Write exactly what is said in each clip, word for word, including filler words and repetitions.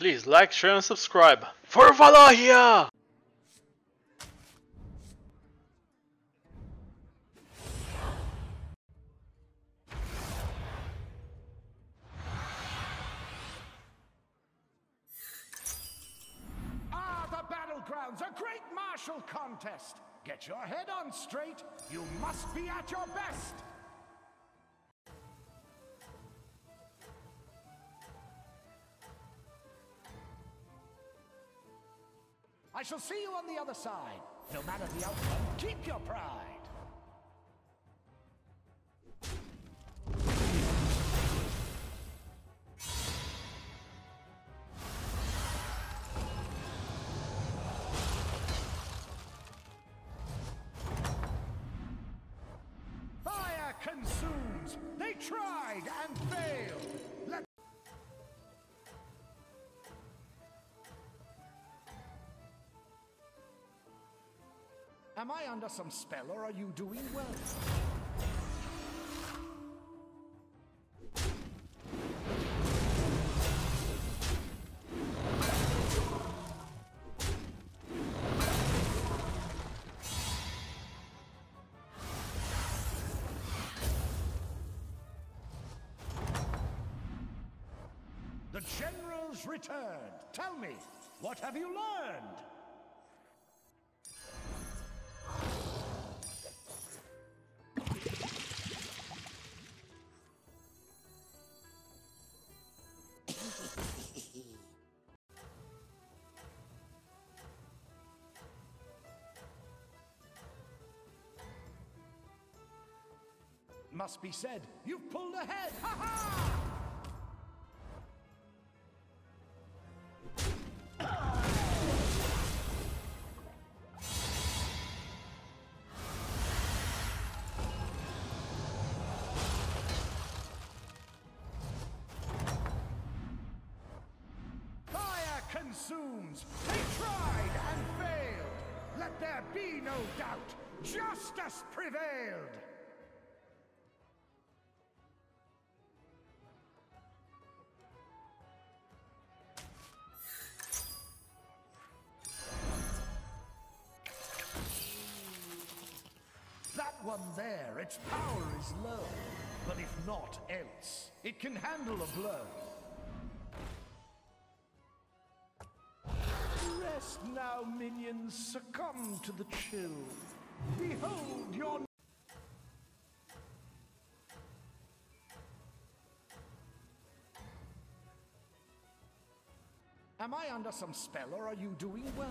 Please like, share and subscribe. For Valahia! Ah, the BattleGrounds, a great martial contest. Get your head on straight. You must be at your best. I shall see you on the other side. No matter the outcome, keep your pride. Fire consumes. They tried and failed. Let Am I under some spell, or are you doing well? The generals returned. Tell me, what have you learned? Must be said, you've pulled ahead! Ha ha! Fire consumes! They tried and failed! Let there be no doubt! Justice prevailed! One there, its power is low, but if not else, it can handle a blow. Rest now, minions, succumb to the chill. Behold your... Am I under some spell, or are you doing well?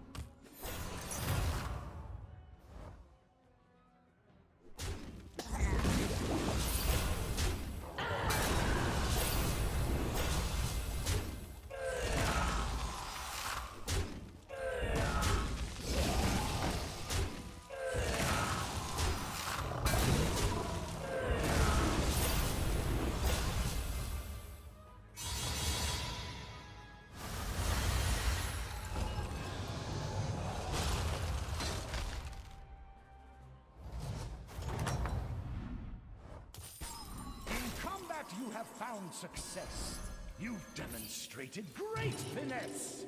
You have found success. You've demonstrated great finesse.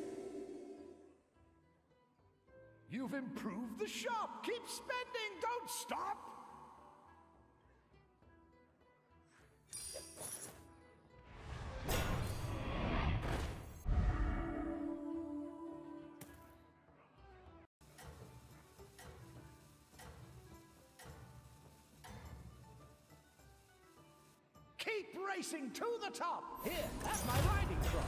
You've improved the shop. Keep spending. Don't stop. Keep racing to the top! Here, have my riding crop!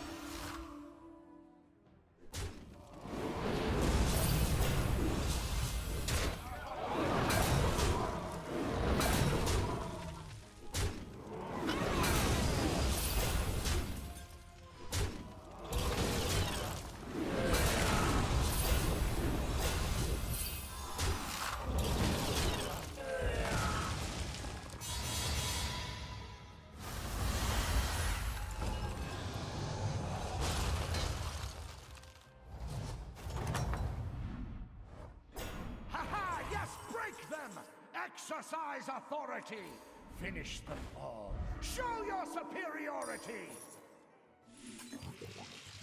Exercise authority! Finish them all! Show your superiority!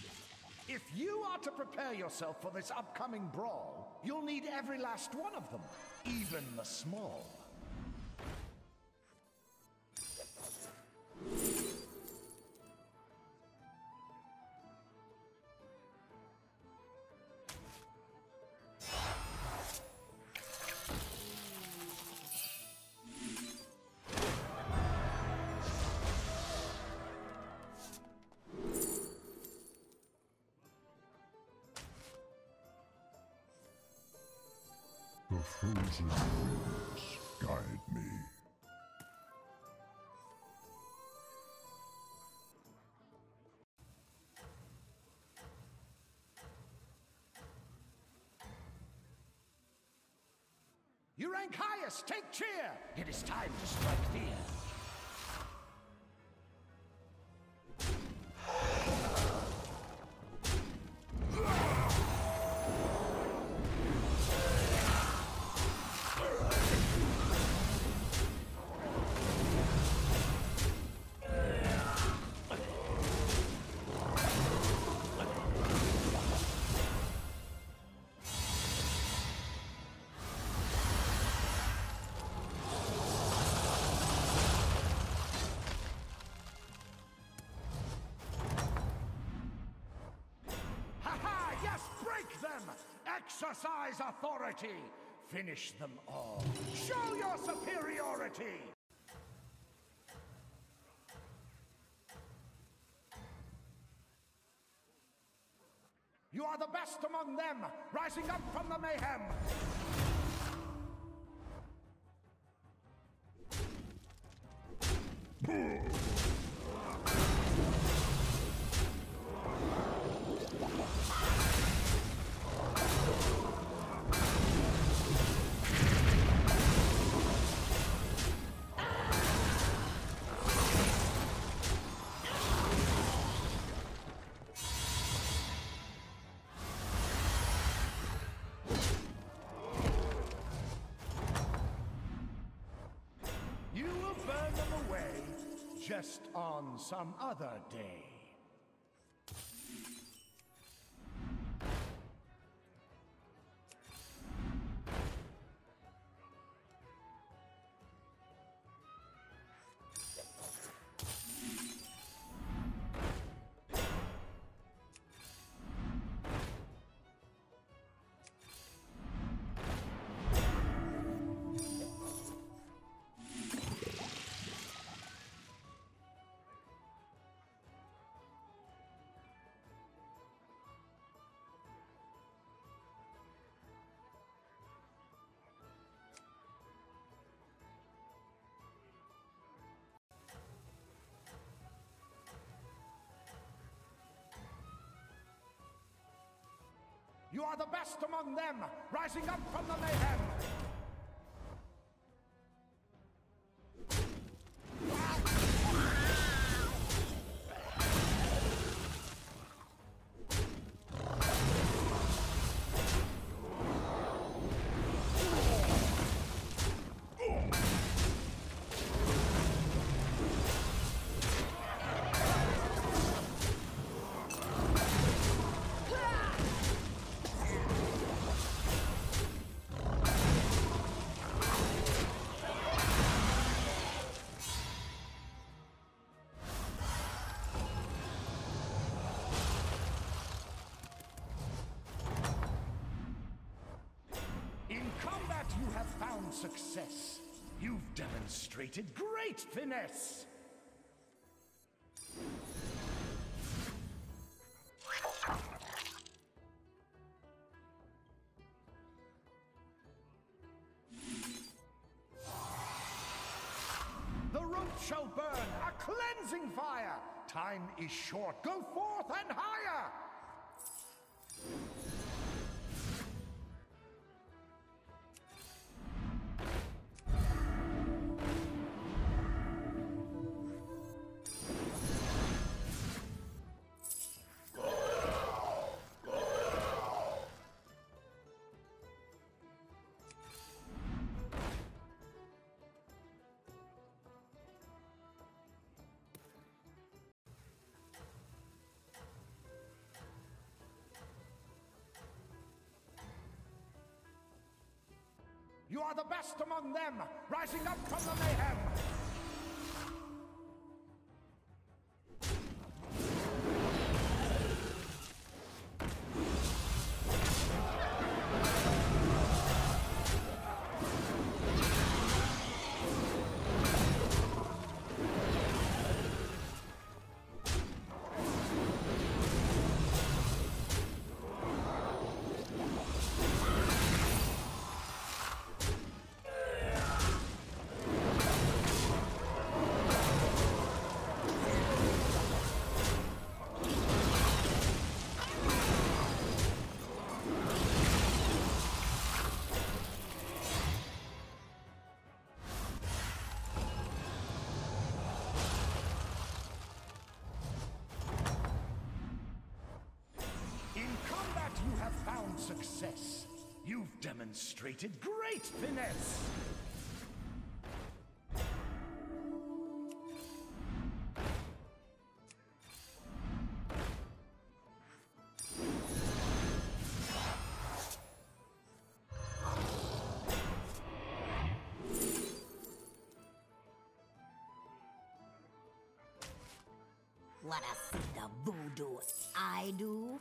If you are to prepare yourself for this upcoming brawl, you'll need every last one of them, even the small. The frozen winds guide me. You rank highest, take cheer! It is time to strike fear. Exercise authority! Finish them all! Show your superiority! You are the best among them, rising up from the mayhem! Just on some other day. You are the best among them, rising up from the mayhem! In combat, you have found success. You've demonstrated great finesse. The root shall burn, a cleansing fire. Time is short. Go forth and higher. You are the best among them, rising up from the mayhem. You have found success. You've demonstrated great finesse. Wanna see the voodoo I do?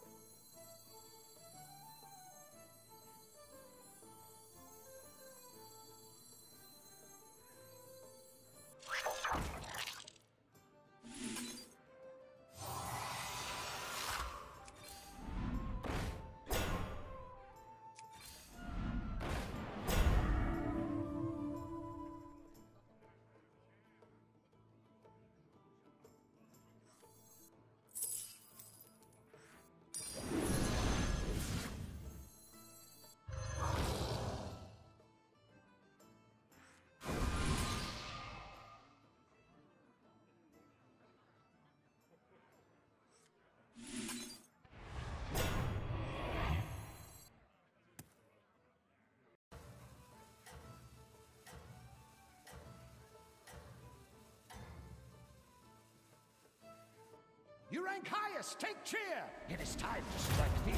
You rank highest, take cheer! It is time to strike fear.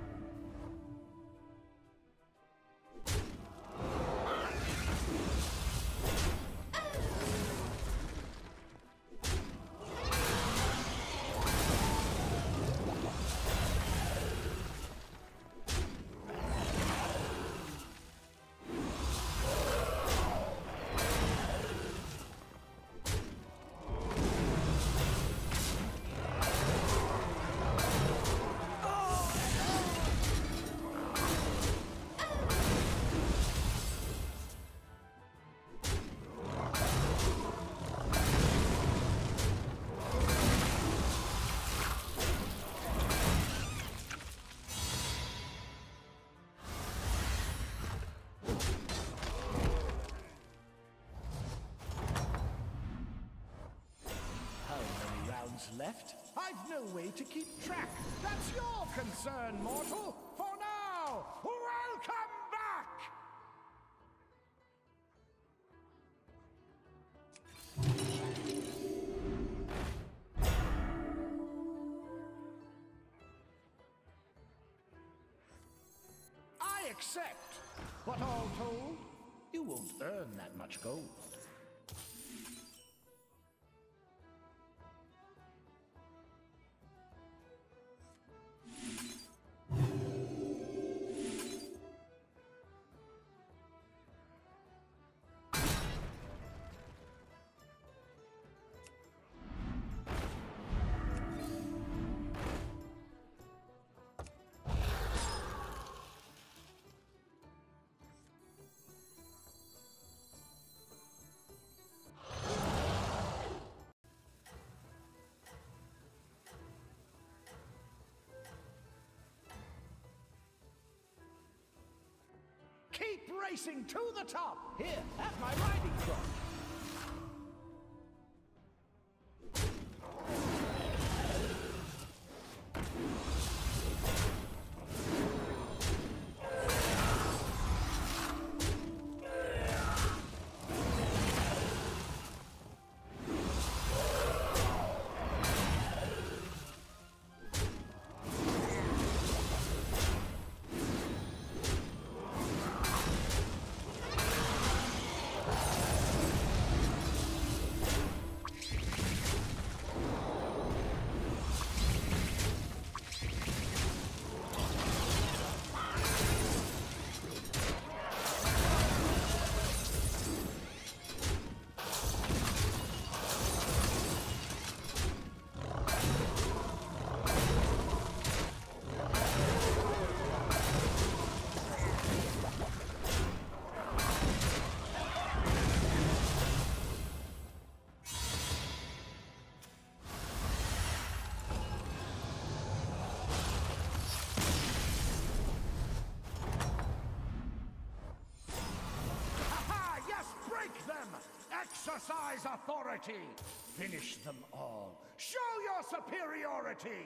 Left? I've no way to keep track. That's your concern, mortal. For now, welcome back! I accept. But all told, you won't earn that much gold. Keep racing to the top! Here, at my riding crop! authority. Finish them all. Show your superiority.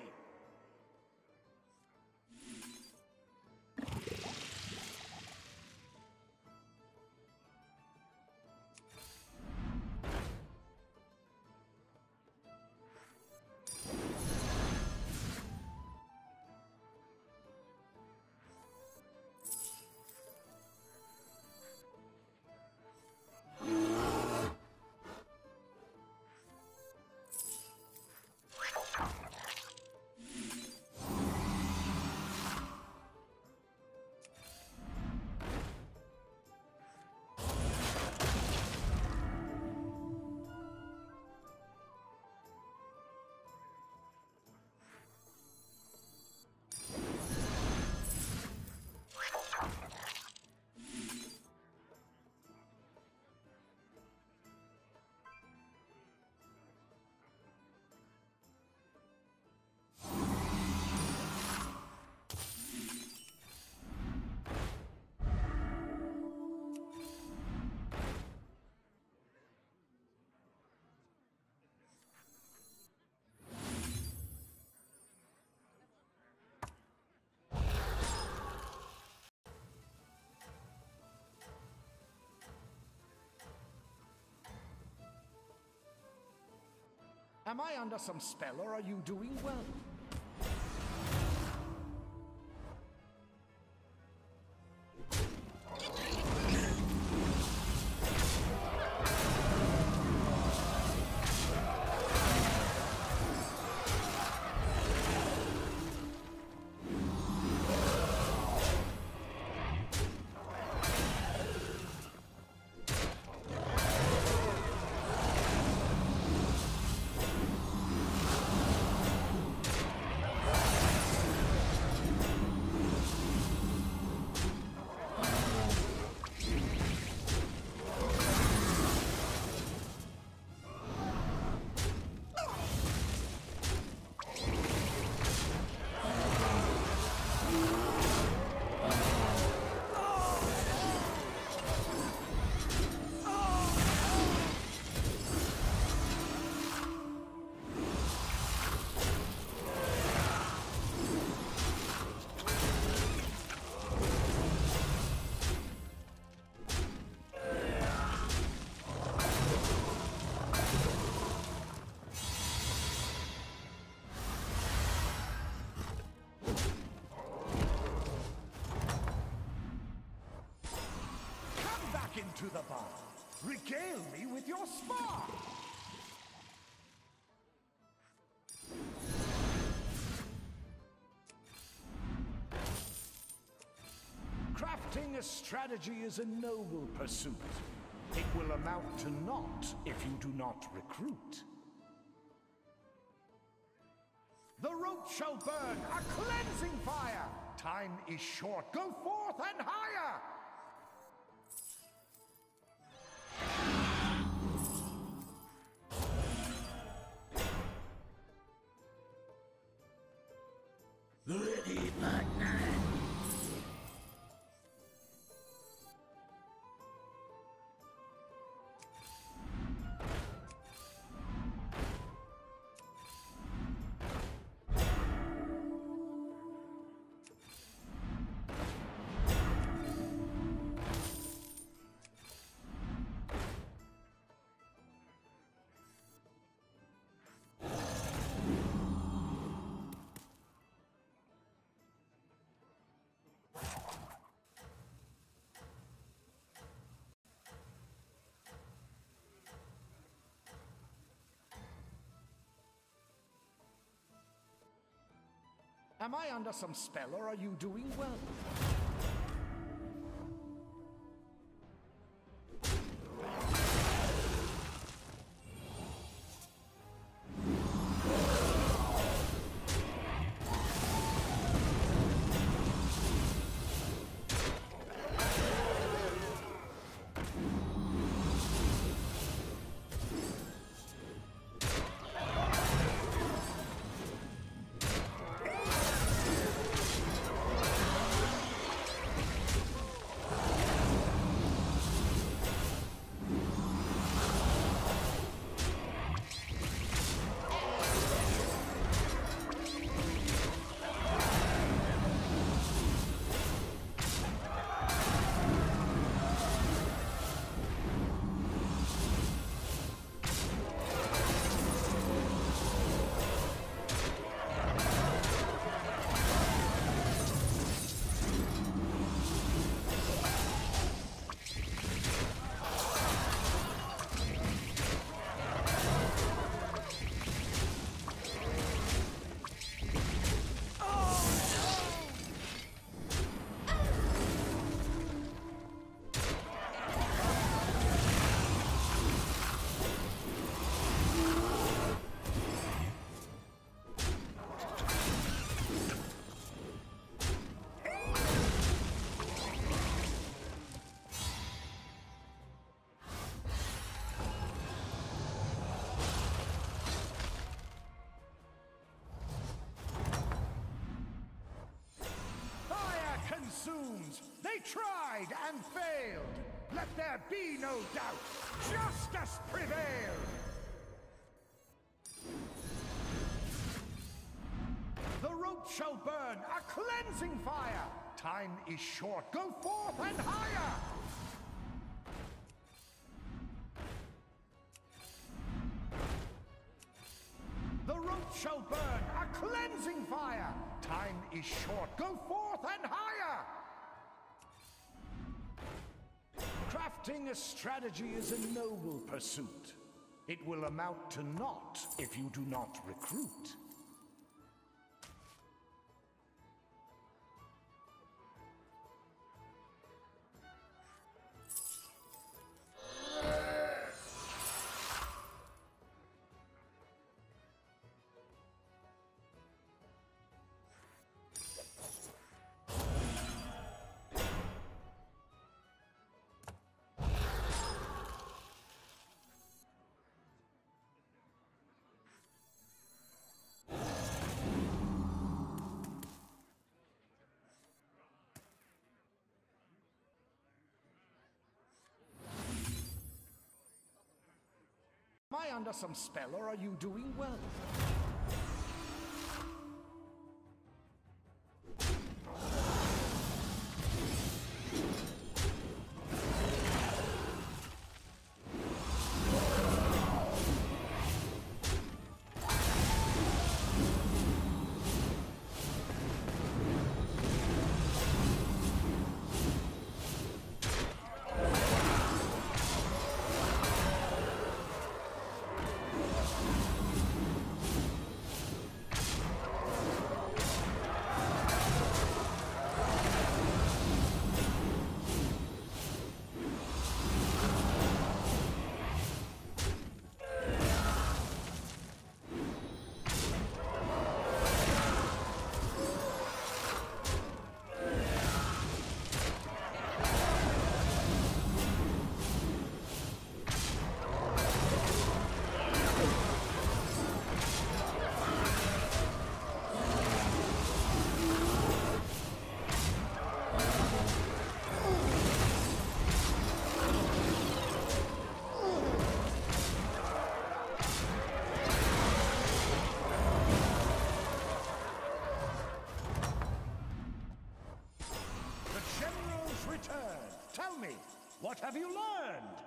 Am I under some spell, or are you doing well? Into the bar. Regale me with your spar. Crafting a strategy is a noble pursuit. It will amount to naught if you do not recruit. The rope shall burn, a cleansing fire. Time is short. Go forth and higher. Ready, partner. Am I under some spell, or are you doing well? wounds. They tried and failed. Let there be no doubt. Justice prevailed. The rope shall burn, a cleansing fire. Time is short. Go forth and higher. The rope shall burn, a cleansing fire. Time is short. Go forth and higher. Crafting a strategy is a noble pursuit. It will amount to naught if you do not recruit. Am I under some spell, or are you doing well? Tell me, what have you learned?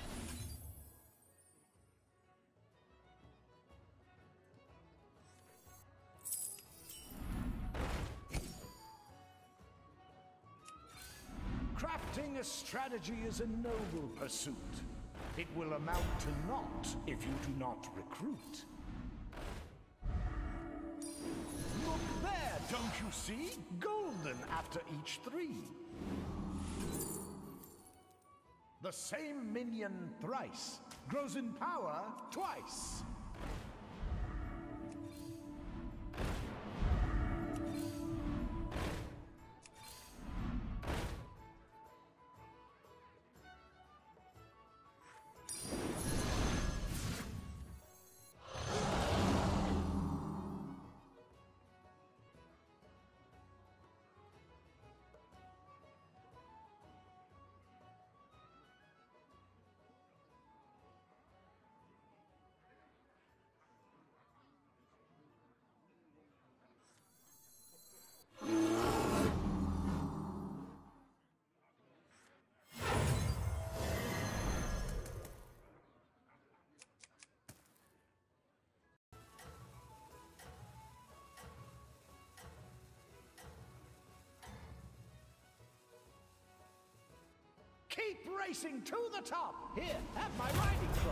Crafting a strategy is a noble pursuit. It will amount to naught if you do not recruit. Look there, don't you see? Golden after each three. The same minion thrice grows in power twice. Keep racing to the top! Here, have my riding crop!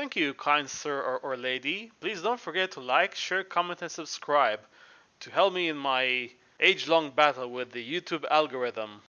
Thank you, kind sir or, or lady. Please don't forget to like, share, comment, and subscribe to help me in my age-long battle with the YouTube algorithm.